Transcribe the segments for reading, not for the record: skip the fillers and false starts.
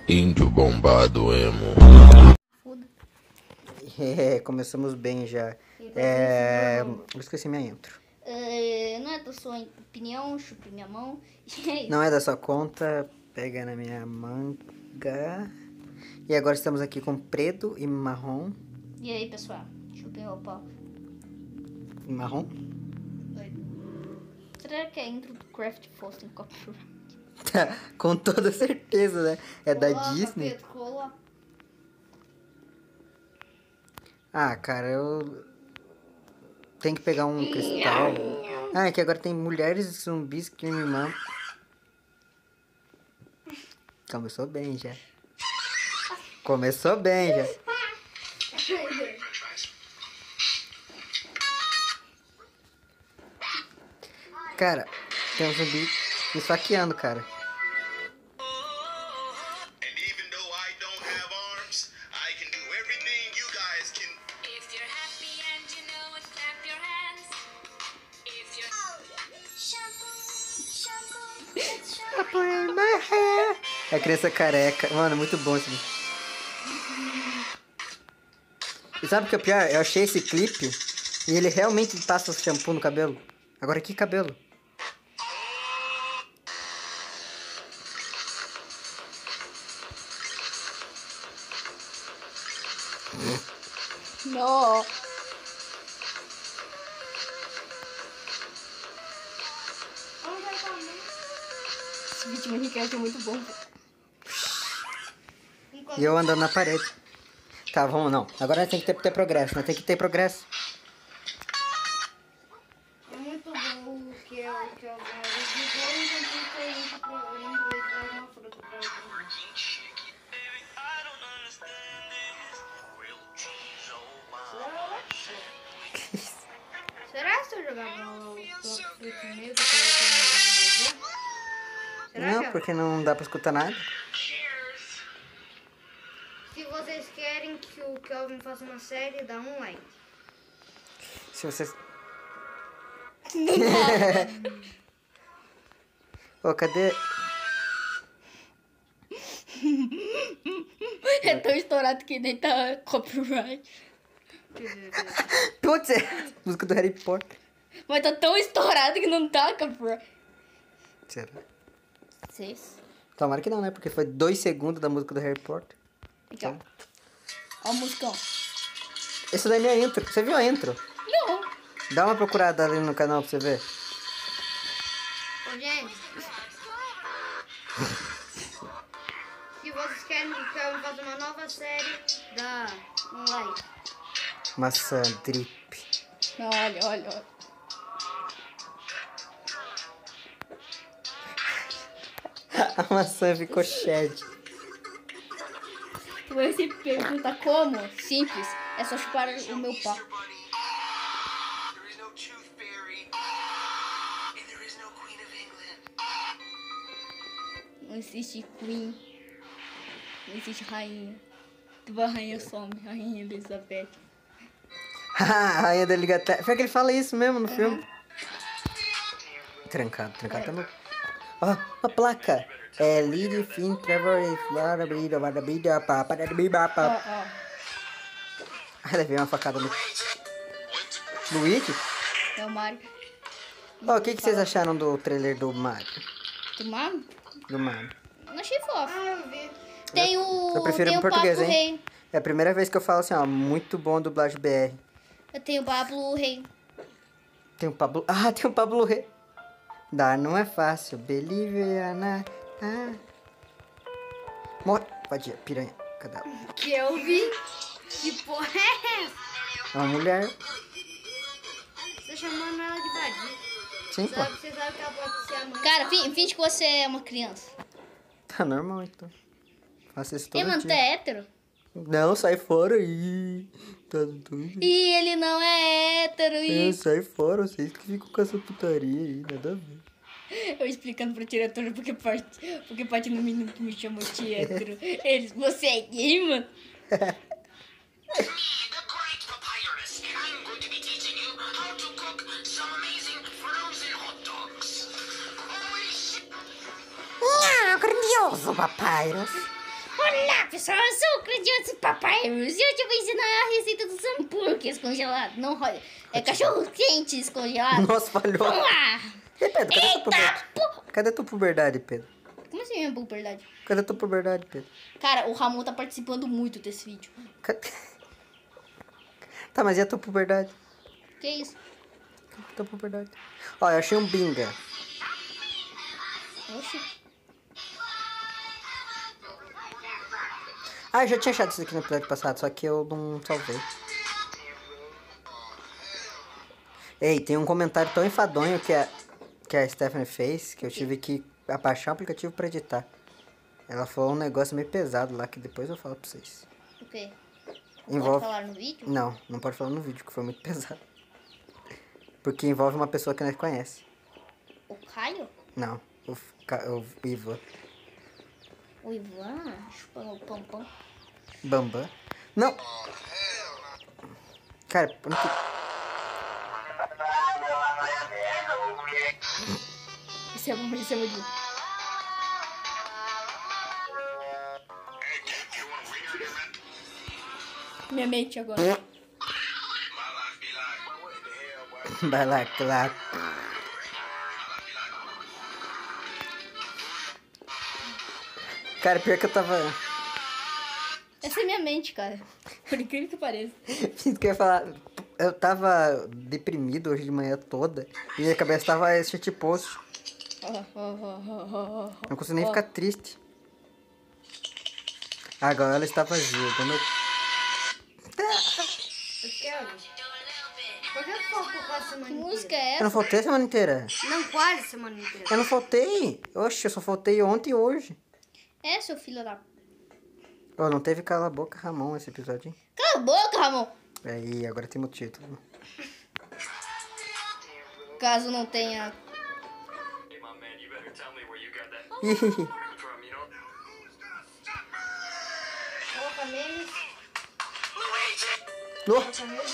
Índio bombado emo. Começamos bem já. Eu esqueci minha intro. Não é da sua opinião, chupe minha mão. Não é da sua conta, pega na minha manga. E agora estamos aqui com preto e marrom. E aí, pessoal? Chupem meu pau. Marrom? Oi. Será que a intro do Craft Force tem copyright? Com toda certeza, né? É da Coloca, Disney. Pedro, coloca. Ah, cara, eu tenho que pegar um cristal. Ah, é que agora tem mulheres zumbis que me mandam. Começou bem já. Começou bem já. Cara, tem um zumbi me esfaqueando, cara. É a criança careca. Mano, muito bom isso. E sabe o que é o pior? Eu achei esse clipe e ele realmente passa shampoo no cabelo. Agora que cabelo? Não. Esse vídeo Minecraft é muito bom. E eu andando na parede. Tá, vamos não. Agora nós tem que ter progresso, nós tem que ter progresso. É muito bom o que é o que eu vou enquanto eu indo uma fruta pra comer. Será que se eu jogar bola fruta meio do que eu Não, porque não dá pra escutar nada. Se vocês querem que o Kelvin faça uma série, dá um like. Se vocês... Ô, cadê? É tão estourado que nem tá copyright. Putz, é música do Harry Potter. Mas tá tão estourado que não tá copyright. Será? 6. Tomara que não, né? Porque foi 2 segundos da música do Harry Potter. Então. Ó o musicão. Essa daí é minha intro. Você viu a intro? Não. Dá uma procurada ali no canal pra você ver. Ô, gente. Se vocês querem que o Kelvin faça uma nova série, dá um like. Maçã drip. Olha. A maçã ficou shed. Você pergunta como? Simples. É só chupar o meu pau. Não existe Queen. Não existe rainha. Tua rainha some, rainha Elizabeth. A rainha da Inglaterra. Foi que ele fala isso mesmo no filme. Trancado tá no... Ó, uma placa. É Lily Finn Trevor e Flora Brida, Barabida, Papadabibapa. Ai, levei uma facada no... Luigi? É o Mario. Ó, o que vocês acharam do trailer do Mario? Do Mario? Do Mario. Não achei fofo. Eu vi. Tem o... Eu prefiro tem em o português, Pablo hein? Rei. É a primeira vez que eu falo assim, ó, muito bom dublagem BR. Eu tenho o Pablo Rei. Tem o Pablo... Ah, tem o Pablo Rei. Dar não é fácil. Believe Morre. Pode ir, piranha. Cadê ela? Que eu vi? Que porra é essa? É uma mulher. Você tá chamando ela de vadia. Sim, pô. Você sabe que ela pode ser a mãe. Cara, finge que você é uma criança. Tá normal, então. Faça isso todo Ei, mano, tu dia. é hétero? Não, sai fora aí. Tá tudo. E ele não é hétero e... Sai fora, vocês que ficam com essa putaria aí, nada a ver. Eu explicando pra diretora porque parte no menino que me chamou de hétero. Eles, você é gay, mano? Grandioso, papyrus. Olá, pessoal, eu sou o grandioso Papai e hoje eu vou ensinar a receita dos hambúrgueres congelados. Não, é cachorro quentes congelados. Nossa, falhou. Vamos lá. Ei, Pedro, cadê tua Eita, puberdade? Cadê tua puberdade, Pedro? Como assim, minha puberdade? Cadê tua puberdade, Pedro? Cara, o Ramon tá participando muito desse vídeo. Cadê? Tá, mas e a tua puberdade? Que isso? Cadê a tua puberdade? Ó, eu achei um binga. Oxi. Ah, eu já tinha achado isso aqui no episódio passado, só que eu não salvei. Ei, tem um comentário tão enfadonho que a Stephanie fez, que eu tive que abaixar o aplicativo pra editar. Ela falou um negócio meio pesado lá, que depois eu falo pra vocês. O quê? Envolve... Pode falar no vídeo? Não, não pode falar no vídeo, que foi muito pesado. Porque envolve uma pessoa que nós conhece. O Caio? Não, o Ivan. O Ivan? Chupando o pompom. Bambam. Não! Cara, por que... Isso é muito bom. Minha mente agora. Vai lá, claro. Cara, pior que eu tava... Essa é minha mente, cara. Por incrível que pareça. Isso que eu ia falar. Eu tava deprimido hoje de manhã toda. E minha cabeça tava shit post. Não consigo nem ficar triste. Agora ela está vazia. Quando eu... Eu quero. Por que tu faltou quase a semana Que inteira? música é Eu essa? não faltei a semana inteira. Não, quase a semana inteira. Eu não faltei. Oxe, eu só faltei ontem e hoje. É, seu filho da... Oh, não teve cala a boca, Ramon, esse episódio, hein? Cala a boca, Ramon. Aí, agora tem o título. Caso não tenha... Coloca memes. Oh. Coloca memes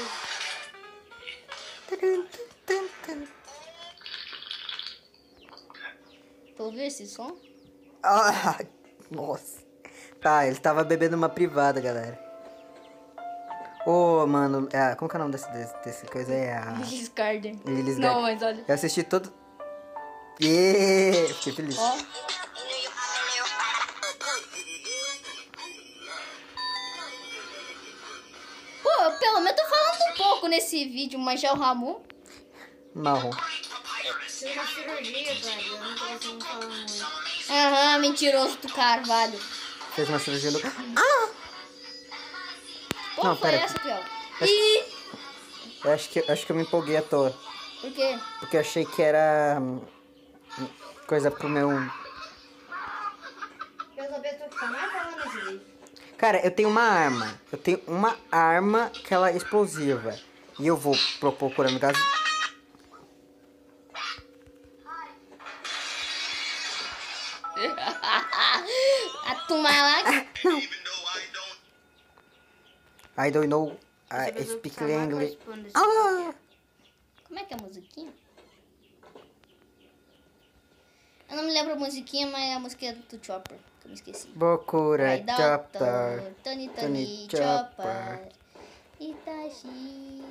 e tudo. Tu ouviu esse som? Ah, nossa. Tá, ele tava bebendo uma privada, galera. Ô, mano, como que é o nome desse coisa aí? Lilis Garden. Lilis Não, Garden. mas olha. Eu assisti todo... Fiquei feliz. Ó. Pô, pelo menos tô falando um pouco nesse vídeo, mas já é o Ramon. Marrom. Fiz uma cirurgia, cara. Eu não tô conseguindo falar muito. Aham, mentiroso do Carvalho. Fez uma cirurgia no... Ah! Qual Não, foi pera. essa, Pior? Ih! Eu acho que eu me empolguei à toa. Por quê? Porque eu achei que era... coisa pro meu... Quer saber tu que tá mais falando nesse vídeo? Cara, eu tenho uma arma. Eu tenho uma arma que ela é explosiva. E eu vou procurando gás... A turma lá. I don't know. I Essa pessoa que speak tá mais English. participando desse Ah! Como é que é a musiquinha? Eu não me lembro a musiquinha, mas é a música é do Chopper, que eu me esqueci. Bokura Vai, Chopper. Tony Tony Chopper. Itachi.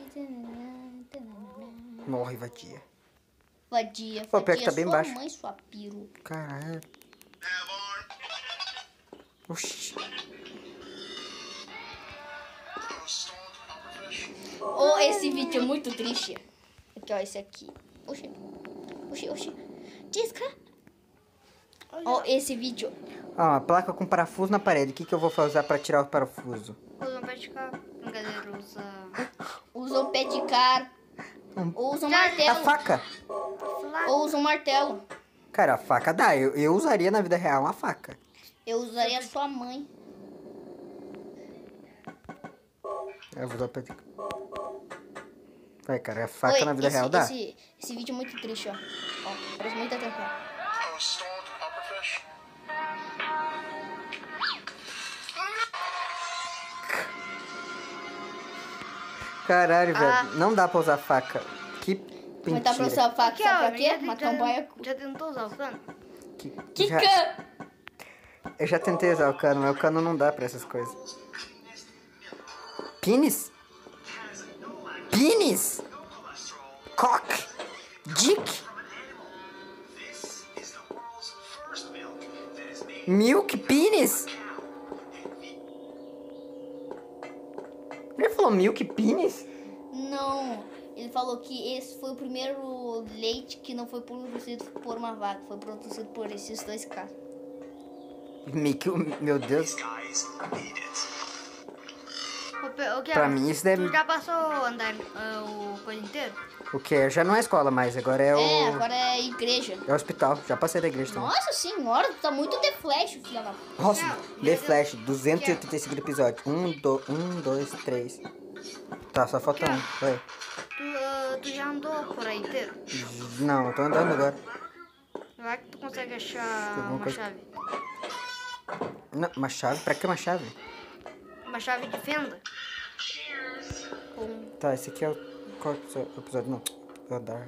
Morre, vadia. Vadia, Pô, pior que vadia, tá bem sua baixo. mãe, sua piro. Caralho. Oxi. Oh, esse vídeo é muito triste. Aqui, ó, esse aqui. Oxi. Oxi, oxi. Disca. Ó, esse vídeo. Ó, uma placa com parafuso na parede. O que eu vou usar pra tirar o parafuso? Usa um pé de cá. Brincadeira, usa... Usa o pé de cara. Ou usa um A martelo. faca. Ou usa um martelo. Cara, a faca dá. Eu usaria na vida real uma faca. Eu usaria a sua mãe. Eu vou usar o pé de... Vai, cara, a faca Oi, na vida esse, real dá. Esse vídeo é muito triste, ó. Ó, presta muita atenção. Caralho, velho. Não dá pra usar faca. Que Mas tá pra mentira. usar a faca, sabe pra quê? já, Matar um baiacu. já tentou usar o cano? Já- Kika! Eu já tentei usar o cano, mas o cano não dá pra essas coisas. Pênis? Pênis? Cock? Dick? Milk Pênis? Ele falou milk pênis? Não, ele falou que esse foi o primeiro leite que não foi produzido por uma vaca, foi produzido por esses dois caras. Meu Deus. Pra mim isso deve... Tu já passou andar o coisa inteiro? O que? Já não é escola mais, agora é o... Agora é igreja. É o hospital. Já passei da igreja também. Nossa senhora, tu tá muito The Flash, filha da... Nossa, Não, The Flash, 285 episódios. 1, 2, 3. Tá, só falta um. Vai. Tu já andou por aí inteiro? Não, eu tô andando agora. Vai que tu consegue achar Alguma uma coisa- chave. Não, uma chave? Pra que uma chave? Uma chave de fenda? Tá, esse aqui é o... Qual episódio? Não. O andar.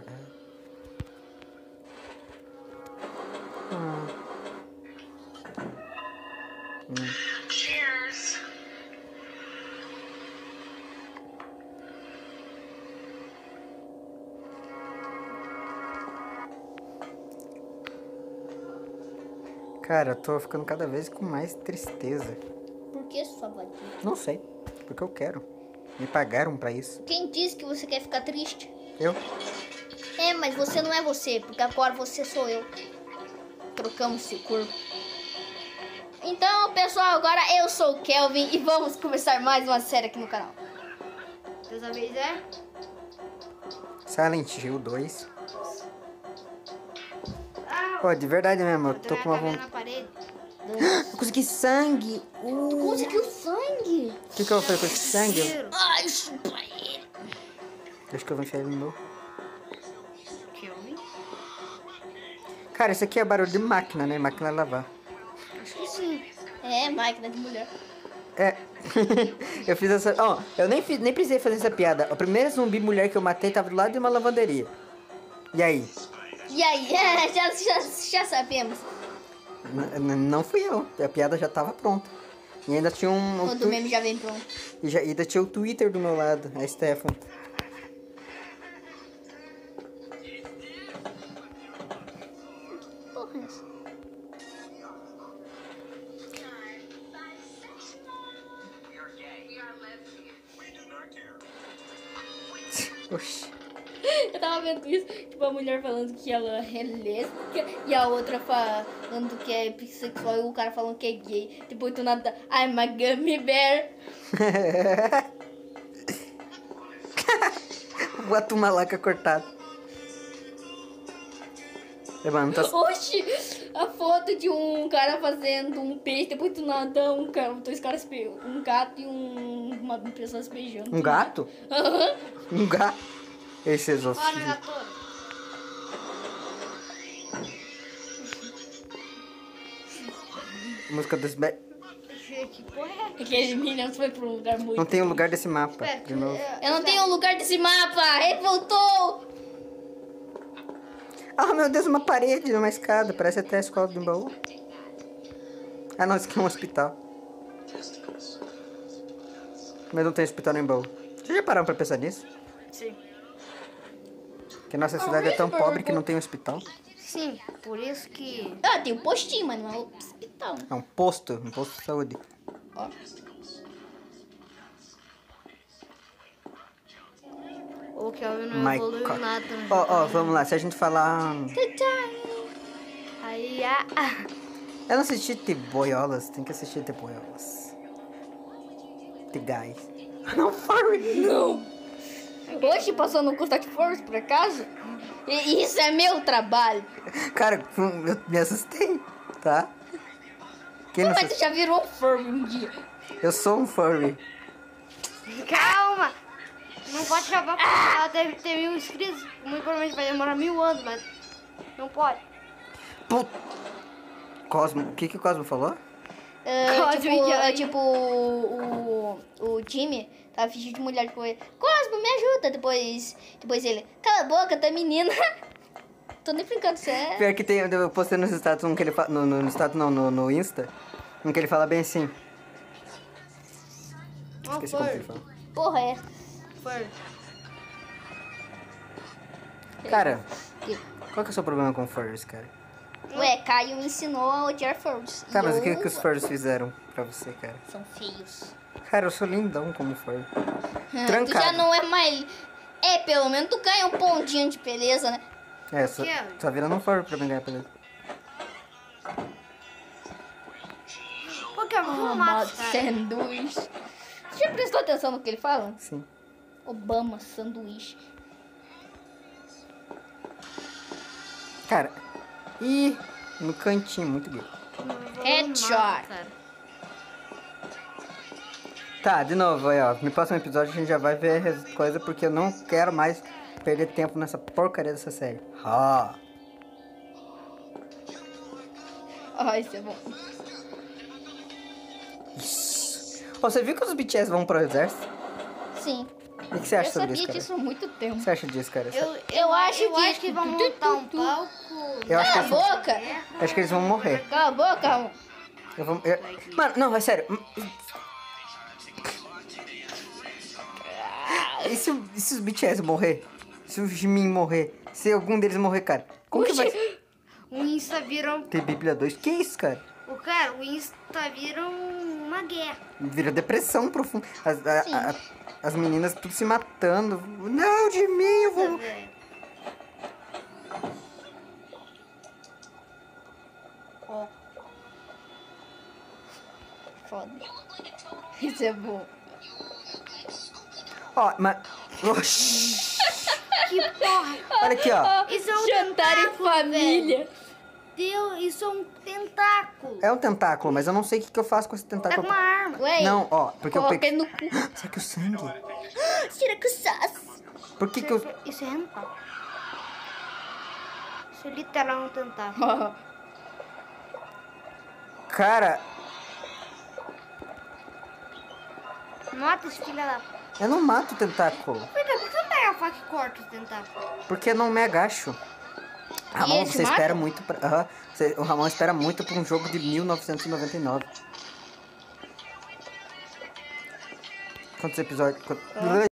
Cara, eu tô ficando cada vez com mais tristeza. Por que sua vadia? Não sei, porque eu quero. Me pagaram pra isso. Quem disse que você quer ficar triste? Eu? É, mas você não é você, porque agora você sou eu. Trocamos de corpo. Então, pessoal, agora eu sou o Kelvin e vamos começar mais uma série aqui no canal. Dessa vez é? Silent Hill 2. Pô, de verdade mesmo, eu tô com uma vontade. Na parede. Eu consegui sangue! Conseguiu sangue? O que eu vou fazer com esse sangue? Ai, chupa aí. Acho que eu vou enfiar ele no meu. Kelvin? Cara, isso aqui é barulho de máquina, né? Máquina de lavar. Acho que sim. É, máquina de mulher. É. Eu fiz essa. Ó, eu nem precisei fazer essa piada. A primeira zumbi mulher que eu matei tava do lado de uma lavanderia. E aí? E aí? Já sabemos. Não fui eu. A piada já tava pronta. E ainda tinha um. Quando o meme já vem pronto. E ainda tinha o Twitter do meu lado, a Stefan. Porra, é essa? Oxi. Eu tava vendo isso, tipo, a mulher falando que ela é lésbica e a outra falando que é bissexual e o cara falando que é gay. Depois do nada, I'm a gummy bear. O Guatumalaca cortado. Levanta. Oxi, a foto de um cara fazendo um peixe, depois do nada dois caras, um gato e uma pessoa se beijando. Um gato? Aham. Um gato? Esse Olha, exorcismo. gatora. Música dos... Que porra é? Aquele menino foi pra um lugar muito... Não tem o lugar desse mapa, Pera, de novo. Eu não tenho o lugar desse mapa, ele voltou! Ah, meu Deus, uma parede, uma escada. Parece até a escola do baú. Ah, não, isso aqui é um hospital. Mas não tem hospital nem baú. Vocês já pararam pra pensar nisso? Sim. Que nossa cidade é tão pobre que não tem hospital. Sim, por isso que... Ah, tem um postinho, mas não é um hospital. É um posto de saúde. Ó. O Kelvin não My evoluiu God. nada. né? Ó, vamos lá. Se a gente falar... Aí, Eu não assisti The Boiolas. Tem que assistir The Boiolas. The Guys. Não, Furry. Não. Hoje passou no Contact Force, por acaso? E isso é meu trabalho. Cara, eu me assustei, tá? Quem não Mas assusta? tu já virou um furry um dia. Eu sou um furry. calma! Não pode acabar porque ela deve ter 1000 inscritos. Muito provavelmente vai demorar 1000 anos, mas não pode. Put... Cosmo, o que o Cosmo falou? Tipo, o Jimmy tava fingindo de mulher com ele. Cosmo, me ajuda. Depois ele, cala a boca, tá menina. Tô nem brincando, você é... Pior que tem, eu postei nos status um que ele no status não, no Insta, Em que ele fala bem assim. Ó, Esqueci como que ele fala. Porra, é. Fur. Cara, Que- qual que é o seu problema com furries, cara? Ué, Caio me ensinou a odiar furries. Tá, mas E o que, eu- que os furries fizeram pra você, cara? São feios. Cara, eu sou lindão como furry. Tu Trancado. já não é mais... É, pelo menos tu ganha um pontinho de beleza, né? É, só, quê? só virando um furry pra me ganhar beleza. Porque eu vou matar esse cara. sanduíche. Já prestou atenção no que ele fala? Sim. Obama sanduíche. Cara, e no cantinho, muito gay. Headshot. Tá, de novo aí, ó. No próximo episódio a gente já vai ver as coisas, porque eu não quero mais perder tempo nessa porcaria dessa série. Ah. Isso é bom. Isso. Ó, você viu que os BTS vão pro exército? Sim. O que você acha Eu sobre sabia isso, cara? disso há muito tempo. O que você acha disso, cara? Eu acho eu que- acho que vão montar um palco. Eu acho que Cala a boca! Acho que eles vão morrer. Cala a boca, Ramon. Mano, não, é sério. E se os BTS morrer? Se o Jimin morrer? Se algum deles morrer, cara? Como que vai O Insta viram. ter Bíblia 2? Que isso, cara? O Insta viram uma guerra. Vira depressão profunda. Sim. As meninas tudo se matando. Não, Jimin, eu vou... velho. Ó. Foda. Isso é bom. Ó, mas... Oxi. Que porra! Olha aqui, ó. Isso é um Jantar em tentáculo, família. Deus, isso é um tentáculo. É um tentáculo, mas eu não sei o que eu faço com esse Tá tentáculo. com uma arma. Ué, Não, ó, porque eu coloca peguei... ele no cu. Será que o sangue? Tira com sas. Por que que eu... Isso é hentai. Isso é literal um tentáculo. Cara, Mata esse filho da... eu não mato o tentáculo. Por que você não pega a faca e corta os tentáculos? Porque eu não me agacho. Ramon, ele te você mata? espera muito pra... Aham. O Ramon espera muito pra um jogo de 1999. Quantos episódios...